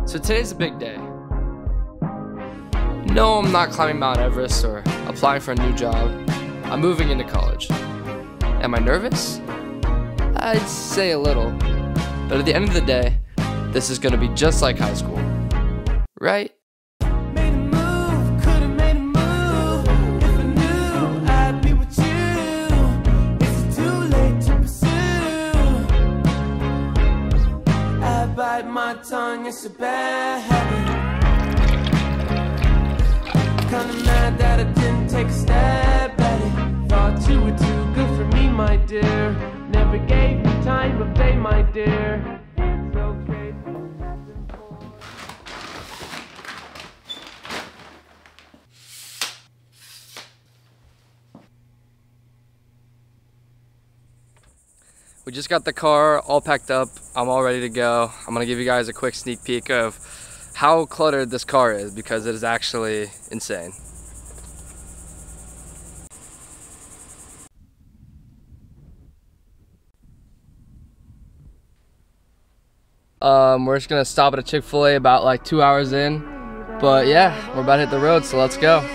So today's a big day. No, I'm not climbing Mount Everest or applying for a new job. I'm moving into college. Am I nervous? I'd say a little. But at the end of the day, this is gonna be just like high school. Right? Bite my tongue, it's a bad habit. Kinda mad that I didn't take a stab at it. Thought you were too good for me, my dear. Never gave me time of day, my dear. It's okay. We just got the car all packed up. I'm all ready to go. I'm gonna give you guys a quick sneak peek of how cluttered this car is because it is actually insane. We're just gonna stop at a Chick-fil-A about like 2 hours in. But yeah, we're about to hit the road, so let's go.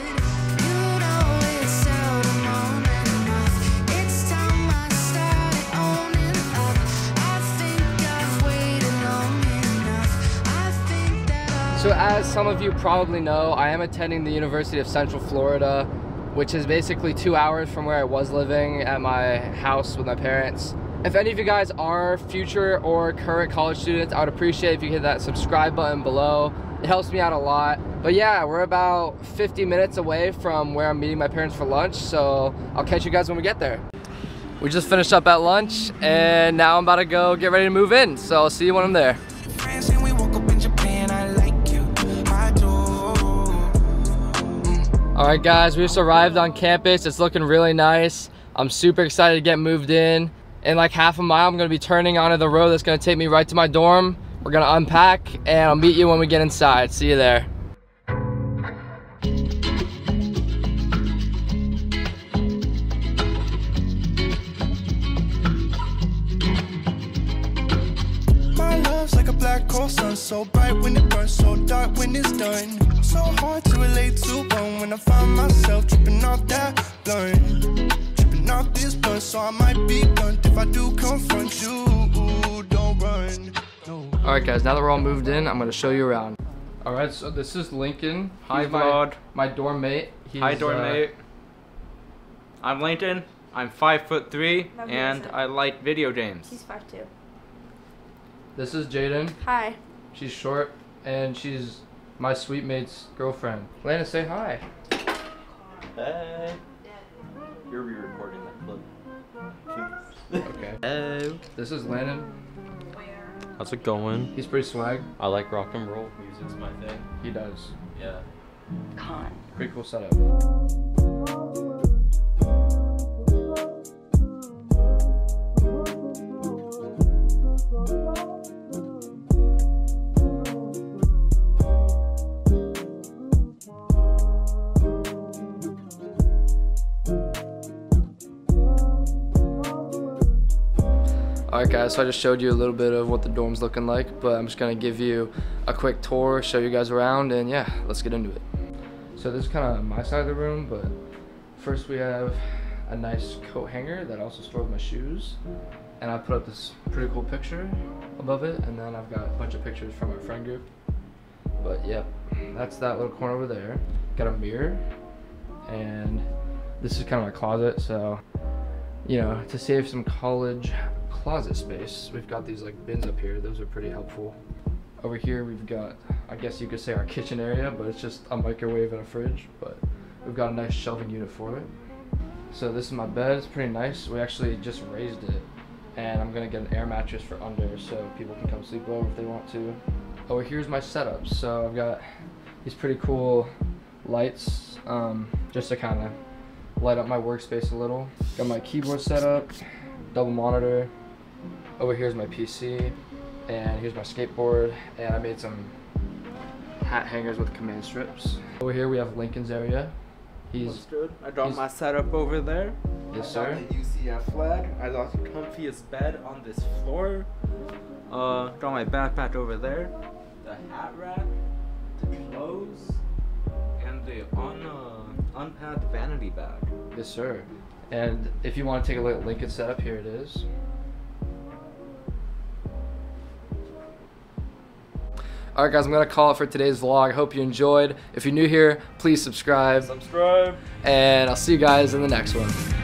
So as some of you probably know, I am attending the University of Central Florida, which is basically 2 hours from where I was living at my house with my parents. If any of you guys are future or current college students, I would appreciate if you hit that subscribe button below. It helps me out a lot. But yeah, we're about 50 minutes away from where I'm meeting my parents for lunch, so I'll catch you guys when we get there. We just finished up at lunch, and now I'm about to go get ready to move in, so I'll see you when I'm there. Alright guys, we just arrived on campus. It's looking really nice. I'm super excited to get moved in. In like half a mile, I'm going to be turning onto the road that's going to take me right to my dorm. We're going to unpack, and I'll meet you when we get inside. See you there. My love's like a black hole sun, so bright when it burns, so dark when it's done. So hard to relate to one when I find myself tripping off that blunt, tripping off this blunt. So I might be blunt if I do confront you. Don't run. No. All right, guys. Now that we're all moved in, I'm gonna show you around. All right. So this is Lincoln. Hi, my dorm mate. Hi, dorm mate. I'm Lincoln. I'm 5'3", and I like video games. He's 5'2". This is Jaden. Hi. She's short, and she's my sweet mate's girlfriend. Lana, say hi. Hey. You're re-recording that clip. Okay. Hello. This is Landon. How's it going? He's pretty swag. I like rock and roll. Music's my thing. He does. Yeah. Con. Pretty cool setup. Alright guys, so I just showed you a little bit of what the dorm's looking like, but I'm just going to give you a quick tour, show you guys around, and yeah, let's get into it. So this is kind of my side of the room, but first we have a nice coat hanger that also stores my shoes, and I put up this pretty cool picture above it, and then I've got a bunch of pictures from our friend group. But yep, that's that little corner over there. Got a mirror, and this is kind of my closet, so you know, to save some college closet space, we've got these like bins up here. Those are pretty helpful. Over here we've got, I guess you could say, our kitchen area, but it's just a microwave and a fridge, but we've got a nice shelving unit for it. So this is my bed. It's pretty nice. We actually just raised it, and I'm gonna get an air mattress for under so people can come sleep over if they want to. Over here's my setup. So I've got these pretty cool lights, just to kind of light up my workspace a little. Got my keyboard set up, double monitor. Over here's my PC, and here's my skateboard, and I made some hat hangers with command strips. Over here we have Lincoln's area. He's good. I got my setup over there. Yes, sir. I got the UCF flag. I got the comfiest bed on this floor. Got my backpack over there. The hat rack, the clothes, and the unpacked vanity bag. Yes, sir. And if you want to take a look at Lincoln's setup, here it is. Alright guys, I'm going to call it for today's vlog. I hope you enjoyed. If you're new here, please subscribe. Subscribe. And I'll see you guys in the next one.